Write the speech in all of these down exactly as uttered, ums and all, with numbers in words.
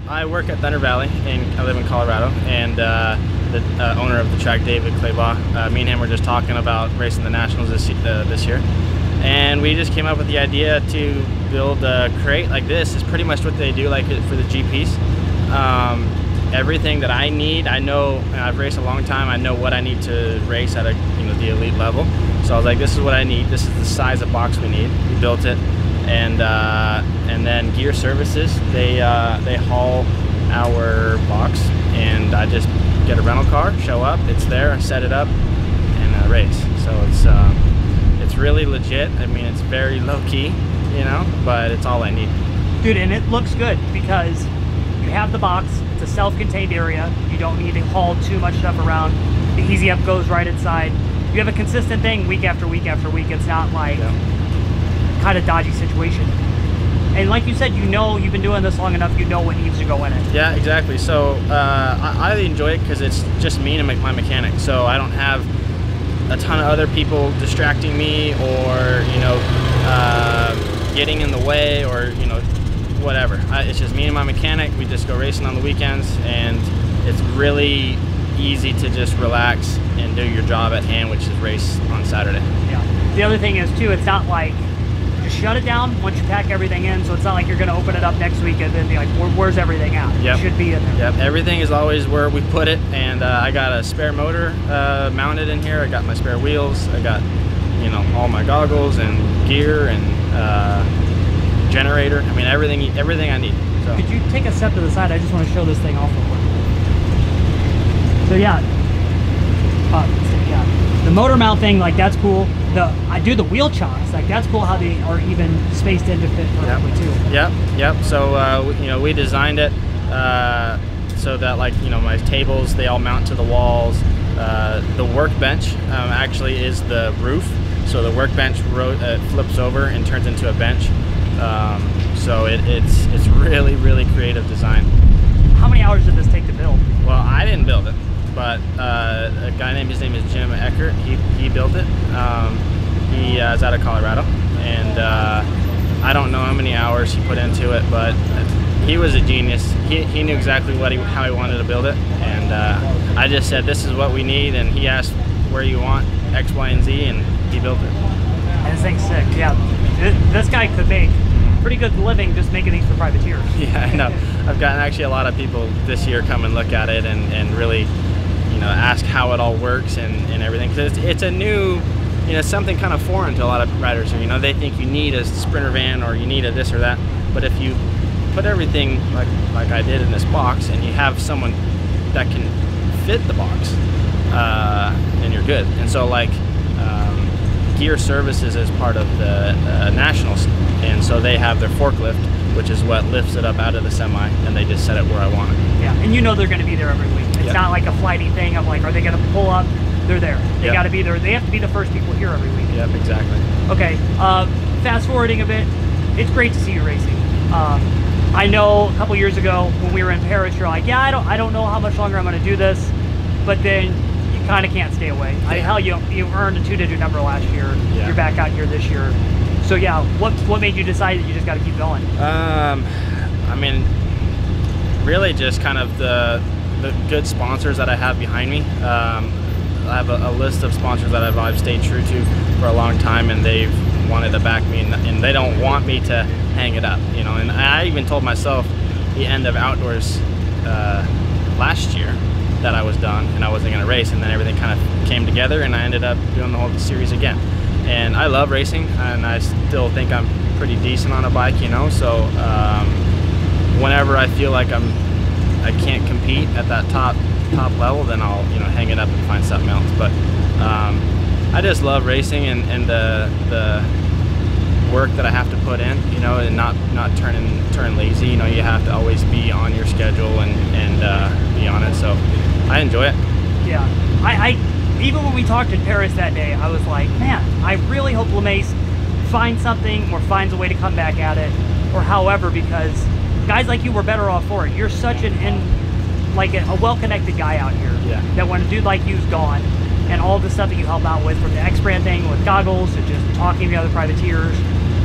I work at Thunder Valley, and I live in Colorado, and uh, the uh, owner of the track, David Claybaugh, uh, me and him were just talking about racing the Nationals this, uh, this year, and we just came up with the idea to build a crate like this. Is pretty much what they do like for the G Ps. Um, everything that I need, I know, and I've raced a long time, I know what I need to race at a, you know, the elite level. So I was like, this is what I need, this is the size of box we need. We built it. And uh, and then gear services, they uh, they haul our box, and I just get a rental car, show up, it's there, set it up, and uh, race. So it's uh, it's really legit. I mean, it's very low key, you know, but it's all I need. Dude, and it looks good because you have the box. It's a self-contained area. You don't need to haul too much stuff around. The Easy Up goes right inside. You have a consistent thing week after week after week. It's not like yeah. kind of dodgy situation. And like you said, you know, you've been doing this long enough, you know what needs to go in it. Yeah, exactly. So uh, I, I enjoy it because it's just me and my mechanic. So I don't have a ton of other people distracting me, or, you know, uh, getting in the way, or, you know, whatever. I, it's just me and my mechanic. We just go racing on the weekends, and it's really easy to just relax and do your job at hand, which is race on Saturday. Yeah. The other thing is, too, it's not like just shut it down once you pack everything in, so it's not like you're going to open it up next week and then be like, Where, where's everything at? Yep. It should be in there. Yep, everything is always where we put it, and uh, I got a spare motor uh, mounted in here. I got my spare wheels. I got, you know, all my goggles and gear and uh, generator. I mean, everything, everything I need. So. Could you take a step to the side? I just want to show this thing off real quick. So yeah, uh, yeah, the motor mount thing, like, that's cool. The I do the wheel chocks, like, that's cool how they are even spaced in to fit perfectly yep. too. Yep, yep. So uh, we, you know, we designed it uh, so that, like, you know, my tables, they all mount to the walls. Uh, the workbench um, actually is the roof, so the workbench ro uh, flips over and turns into a bench. Um, so it, it's it's really really creative design. How many hours did this take to build? Well, I didn't build it, but uh, a guy named, his name is Jim Eckert, he, he built it. Um, he uh, is out of Colorado, and uh, I don't know how many hours he put into it, but he was a genius. He, he knew exactly what he, how he wanted to build it, and uh, I just said, this is what we need, and he asked, where you want X, Y, and Z, and he built it. And this thing's sick, yeah. This, this guy could make pretty good living just making these for privateers. Yeah, I know. I've gotten actually a lot of people this year come and look at it and, and really, you know, ask how it all works and, and everything. Because it's, it's a new, you know, something kind of foreign to a lot of riders. You know, they think you need a Sprinter van or you need a this or that. But if you put everything like, like I did in this box, and you have someone that can fit the box, uh, then you're good. And so, like, um, gear services is part of the uh, Nationals, and so they have their forklift, which is what lifts it up out of the semi, and they just set it where I want it. Yeah, and you know they're going to be there every week. It's yep. not like a flighty thing of like, are they going to pull up? They're there. They yep. got to be there. They have to be the first people here every week. Yep, exactly. Okay, uh, fast forwarding a bit, it's great to see you racing. Um, I know a couple years ago when we were in Paris, you're like, yeah, I don't, I don't know how much longer I'm going to do this, but then you kind of can't stay away. Yeah. I mean, hell, you you earned a two-digit number last year. Yeah. You're back out here this year. So yeah, what what made you decide that you just got to keep going? Um, I mean, really just kind of the the good sponsors that I have behind me. Um, I have a, a list of sponsors that I've, I've stayed true to for a long time, and they've wanted to back me, and, and they don't want me to hang it up, you know. And I even told myself the end of outdoors uh, last year that I was done and I wasn't going to race, and then everything kind of came together, and I ended up doing the whole series again. And I love racing, and I still think I'm pretty decent on a bike, you know. So um, whenever I feel like I'm I can't compete at that top top level, then I'll, you know, hang it up and find something else. But um, I just love racing, and, and the the work that I have to put in, you know, and not not turning turn lazy. You know, you have to always be on your schedule and and uh, be on it. So I enjoy it. Yeah, I. I even when we talked in Paris that day, I was like, man, I really hope LaMay finds something or finds a way to come back at it, or however, because guys like you were better off for it. You're such an in, like a, a well-connected guy out here. Yeah. That when a dude like you's gone, and all the stuff that you help out with, from the X-Brand thing with goggles to just talking to the other privateers,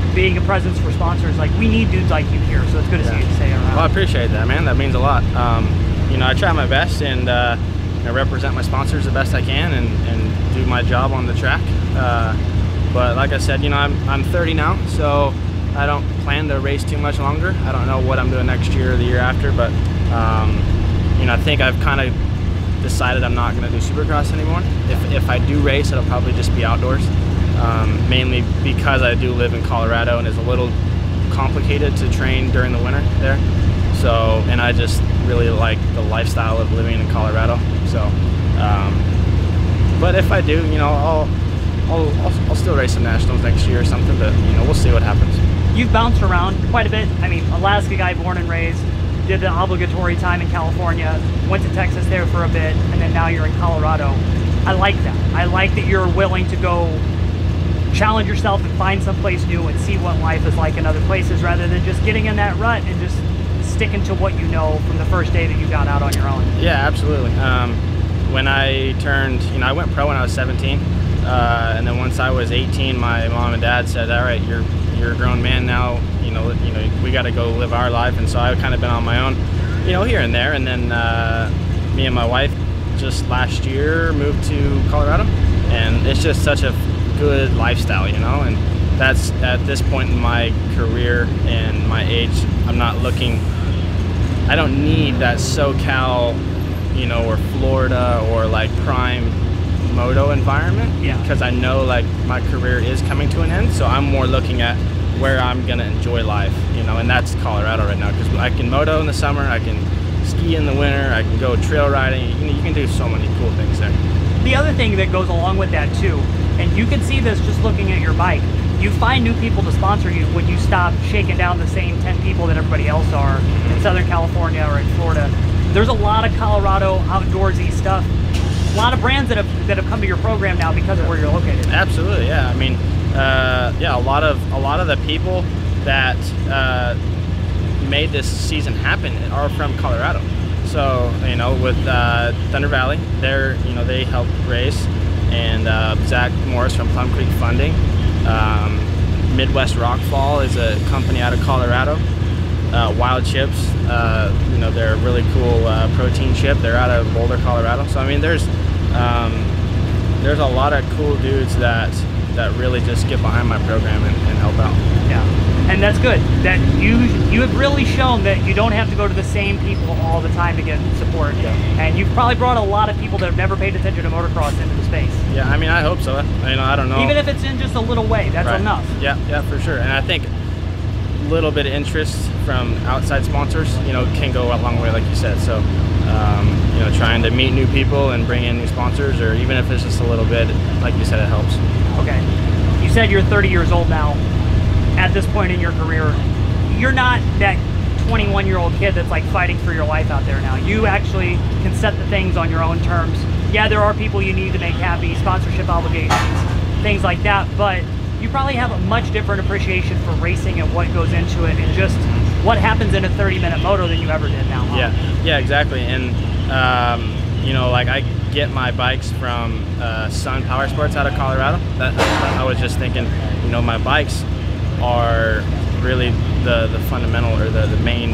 being a presence for sponsors. Like, we need dudes like you here, so it's good to Yeah. see you stay around. Well, I appreciate that, man. That means a lot. Um, you know, I try my best and uh, you know, represent my sponsors the best I can and, and do my job on the track. Uh, but like I said, you know, I'm, I'm thirty now, so I don't plan to race too much longer. I don't know what I'm doing next year or the year after, but um, you know, I think I've kind of decided I'm not going to do Supercross anymore. If, if I do race, it'll probably just be outdoors, um, mainly because I do live in Colorado and it's a little complicated to train during the winter there. So, and I just really like the lifestyle of living in Colorado. So, um, but if I do, you know, I'll, I'll, I'll, I'll still race some nationals next year or something, but you know, we'll see what happens. You've bounced around quite a bit. I mean, Alaska guy, born and raised, did the obligatory time in California, went to Texas there for a bit, and then now you're in Colorado. I like that. I like that you're willing to go challenge yourself and find someplace new and see what life is like in other places, rather than just getting in that rut and just sticking to what you know from the first day that you got out on your own. Yeah, absolutely. Um, when I turned, you know, I went pro when I was seventeen. Uh, and then once I was eighteen, my mom and dad said, all right, you're you're a grown man now, you know, you know, we got to go live our life. And so I've kind of been on my own, you know, here and there. And then uh, me and my wife just last year moved to Colorado, and it's just such a good lifestyle, you know, and that's at this point in my career and my age, I'm not looking, I don't need that SoCal, you know, or Florida or like prime moto environment, yeah, because I know like my career is coming to an end. So I'm more looking at where I'm gonna enjoy life, you know, and that's Colorado right now, because I can moto in the summer, I can ski in the winter, I can go trail riding, you know, you can do so many cool things there. The other thing that goes along with that too, and you can see this just looking at your bike, you find new people to sponsor you when you stop shaking down the same ten people that everybody else are in Southern California or in Florida. There's a lot of Colorado outdoorsy stuff. A lot of brands that have that have come to your program now because of where you're located. Absolutely, yeah. I mean, uh, yeah, a lot of a lot of the people that uh, made this season happen are from Colorado. So you know, with uh, Thunder Valley, they're you know they helped race, and uh, Zach Morris from Plum Creek Funding. Um, Midwest Rockfall is a company out of Colorado. Uh, Wild Chips, uh, you know, they're a really cool uh, protein chip. They're out of Boulder, Colorado. So I mean, there's um, there's a lot of cool dudes that that really just get behind my program and, and help out. Yeah, and that's good. That you you have really shown that you don't have to go to the same people all the time to get support. Yeah. And you've probably brought a lot of people that have never paid attention to motocross into the space. Yeah, I mean, I hope so. I, you know, I don't know. Even if it's in just a little way, that's Right. enough. Yeah, yeah, for sure. And I think little bit of interest from outside sponsors, you know, can go a long way, like you said. So, um, you know, trying to meet new people and bring in new sponsors, or even if it's just a little bit, like you said, it helps. Okay. You said you're thirty years old now. At this point in your career, you're not that twenty-one year old kid that's like fighting for your life out there now. You actually can set the things on your own terms. Yeah, there are people you need to make happy, sponsorship obligations, things like that, but you probably have a much different appreciation for racing and what goes into it, and just what happens in a thirty minute moto than you ever did now. Huh? Yeah, yeah, exactly. And um, you know, like I get my bikes from uh, Sun Power Sports out of Colorado. That, I was just thinking, you know, my bikes are really the the fundamental or the the main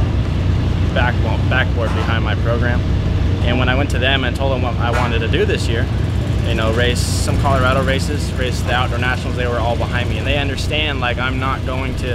backbone backboard behind my program. And when I went to them and told them what I wanted to do this year, you know, race some Colorado races, race the outdoor nationals, they were all behind me, and they understand like I'm not going to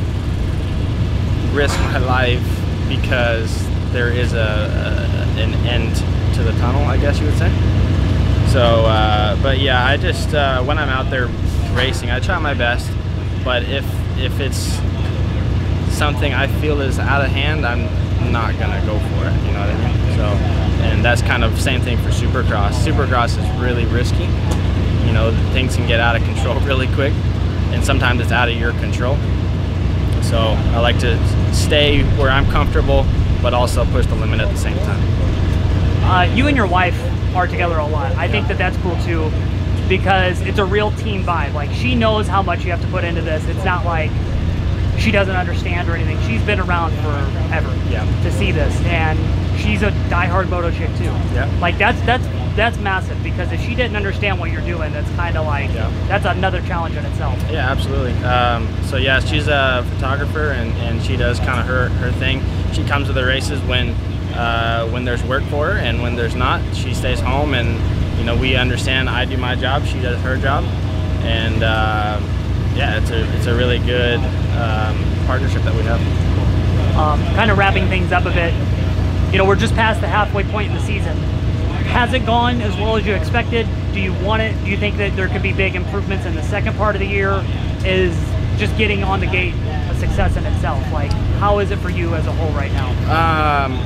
risk my life because there is a, a an end to the tunnel, I guess you would say. So, uh, but yeah, I just uh, when I'm out there racing, I try my best. But if if it's something I feel is out of hand, I'm not gonna go for it. You know what I mean? So, and that's kind of same thing for Supercross. Supercross is really risky. You know, things can get out of control really quick, and sometimes it's out of your control. So I like to stay where I'm comfortable, but also push the limit at the same time. Uh, you and your wife are together a lot. I think that that's cool too, because it's a real team vibe. Like, she knows how much you have to put into this. It's not like she doesn't understand or anything. She's been around forever Yeah. to see this, and she's a diehard moto chick too. Yeah. Like, that's that's that's massive, because if she didn't understand what you're doing, that's kind of like, yeah. that's another challenge in itself. Yeah, absolutely. Um, so yeah, she's a photographer, and, and she does kind of her, her thing. She comes to the races when uh, when there's work for her, and when there's not, she stays home, and you know, we understand I do my job, she does her job, and uh, yeah, it's a, it's a really good um, partnership that we have. Um, kind of wrapping things up a bit, you know, we're just past the halfway point in the season. Has it gone as well as you expected? Do you want it? Do you think that there could be big improvements in the second part of the year? Is just getting on the gate a success in itself? Like, how is it for you as a whole right now? Um,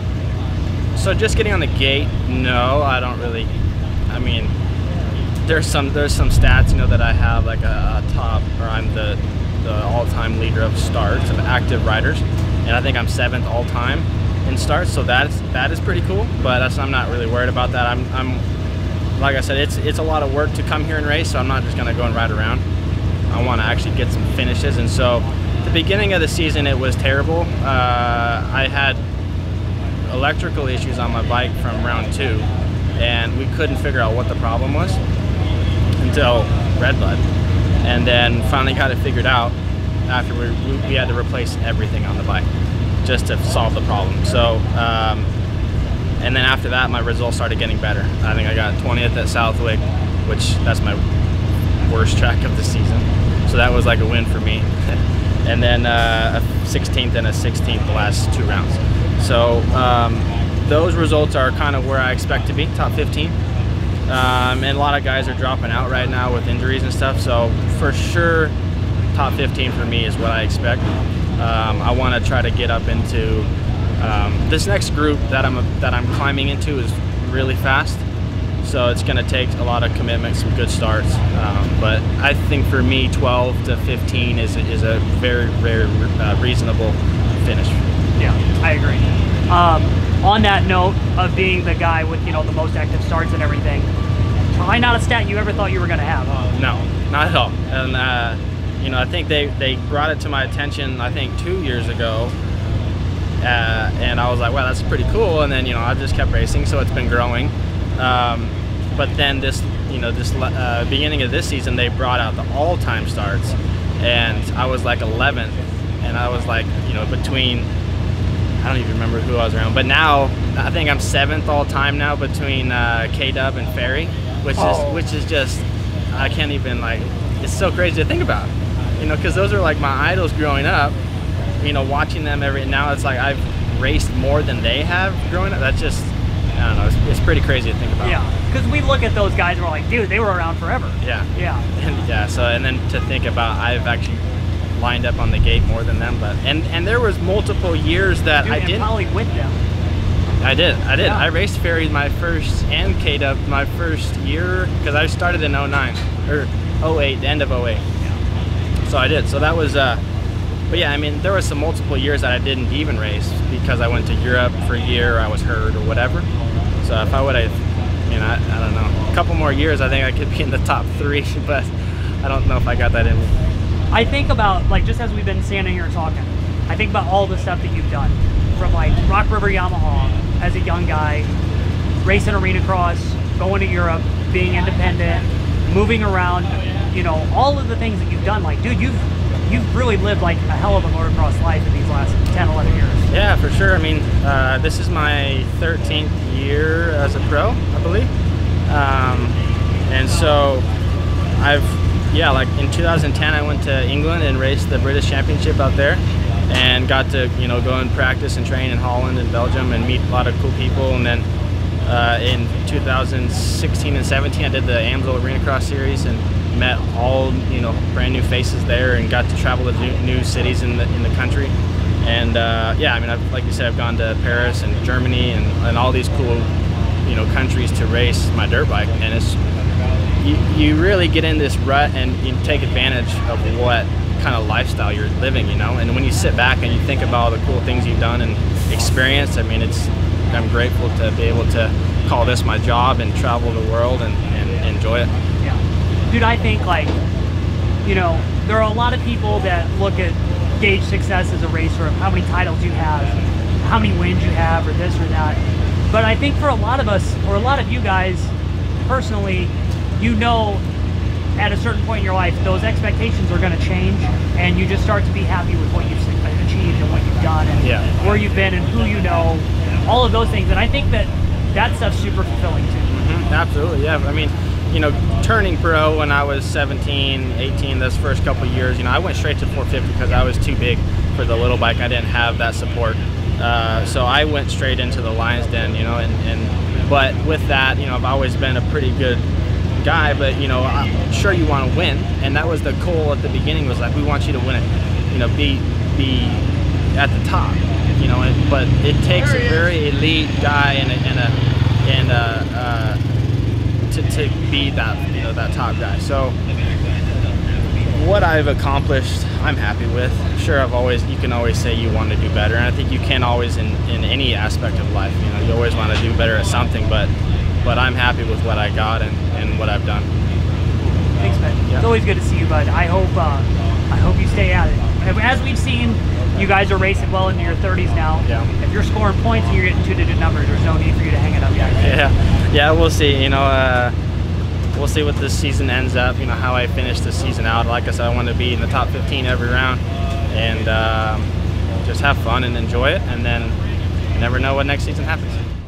so just getting on the gate, no, I don't really. I mean, there's some there's some stats, you know, that I have like a, a top, or I'm the the all-time leader of starts of active riders, and I think I'm seventh all-time in starts. So that's that is pretty cool. But that's, I'm not really worried about that. I'm I'm like I said, it's it's a lot of work to come here and race. So I'm not just gonna go and ride around. I want to actually get some finishes, and so the beginning of the season it was terrible. Uh, I had electrical issues on my bike from round two, and we couldn't figure out what the problem was until red blood, and then finally got it figured out after we, we had to replace everything on the bike just to solve the problem. So um, and then after that my results started getting better. I think I got twentieth at Southwick, which that's my worst track of the season, so that was like a win for me. And then uh, a sixteenth and a sixteenth the last two rounds. So um, those results are kind of where I expect to be, top fifteen. Um, and a lot of guys are dropping out right now with injuries and stuff. So for sure, top fifteen for me is what I expect. Um, I want to try to get up into um, this next group that I'm that I'm climbing into is really fast. So it's going to take a lot of commitment, some good starts. Um, but I think for me, twelve to fifteen is is a very very uh, reasonable finish. Yeah, I agree. Um, on that note of being the guy with, you know, the most active starts and everything, probably not a stat you ever thought you were going to have. Huh? No, not at all. And uh, you know, I think they they brought it to my attention, I think two years ago, uh, and I was like, wow, that's pretty cool. And then, you know, I just kept racing, so it's been growing. Um, but then this, you know, this uh, beginning of this season, they brought out the all-time starts, and I was like eleventh, and I was like, you know, between, I don't even remember who I was around, but now I think I'm seventh all-time now between uh, K-Dub and Ferry, which oh. is which is just, I can't even, like, it's so crazy to think about, you know, because those are like my idols growing up, you know, watching them every, now it's like I've raced more than they have growing up. That's just, I don't know, it's, it's pretty crazy to think about. Yeah, because we look at those guys and we're like, dude, they were around forever. Yeah. Yeah. And yeah, so, and then to think about, I've actually lined up on the gate more than them, but, and, and there was multiple years that dude, I and didn't. probably with them. I did, I did. Yeah. I raced Ferry my first, and K-Dub my first year, because I started in oh nine, or oh eight, the end of oh eight. Yeah. So I did, so that was, uh, but yeah, I mean, there was some multiple years that I didn't even race because I went to Europe for a year, or I was hurt, or whatever. So if I would have, I mean, I, I don't know, a couple more years, I think I could be in the top three, but I don't know if I got that in me. I think about, like, just as we've been standing here talking, I think about all the stuff that you've done, from like Rock River Yamaha as a young guy, racing arena cross, going to Europe, being independent, moving around, you know, all of the things that you've done. Like, dude, you've you've really lived like a hell of a motocross life in these last ten, eleven years. Yeah, for sure. I mean, uh, this is my thirteenth year as a pro, I believe. Um, and so I've, yeah, like in two thousand ten, I went to England and raced the British Championship out there, and got to, you know, go and practice and train in Holland and Belgium and meet a lot of cool people. And then uh, in two thousand sixteen and seventeen, I did the Amstel Arena Cross Series and met all, you know, brand new faces there, and got to travel to new, new cities in the in the country. And uh, yeah, I mean, I've, like you said, I've gone to Paris and Germany and, and all these cool, you know, countries to race my dirt bike. And it's, you, you really get in this rut and you take advantage of what kind of lifestyle you're living, you know. And when you sit back and you think about all the cool things you've done and experienced, I mean, it's, I'm grateful to be able to call this my job and travel the world and, and enjoy it. Yeah, dude, I think, like, you know, there are a lot of people that look at gauge success as a racer, of how many titles you have, how many wins you have, or this or that. But I think for a lot of us, or a lot of you guys, personally, you know, at a certain point in your life, those expectations are going to change, and you just start to be happy with what you've achieved and what you've done, and yeah. where you've been and who you know, all of those things. And I think that that stuff's super fulfilling too. Mm-hmm. Absolutely, yeah. I mean, you know, turning pro when I was seventeen, eighteen, those first couple of years, you know, I went straight to four fifty because I was too big for the little bike. I didn't have that support. Uh, so I went straight into the Lion's Den, you know, and, and but with that, you know, I've always been a pretty good guy, but you know, I'm sure you want to win, and that was the goal at the beginning, was like, we want you to win it, you know, be be at the top, you know, and, but it takes a very elite guy and a, and a, and a, uh, to, to be that, you know, that top guy. So what I've accomplished, I'm happy with. Sure, I've always, you can always say you want to do better, and I think you can always in, in any aspect of life, you know, you always want to do better at something, but but I'm happy with what I got and, and what I've done. Thanks, man. Yeah. It's always good to see you, bud. I hope uh, I hope you stay at it. As we've seen, you guys are racing well into your thirties now. Yeah. If you're scoring points and you're getting two-digit numbers, there's no need for you to hang it up yet. Yeah, yeah, we'll see. You know, uh, we'll see what this season ends up. You know, how I finish the season out. Like I said, I want to be in the top fifteen every round, and um, just have fun and enjoy it, and then you never know what next season happens.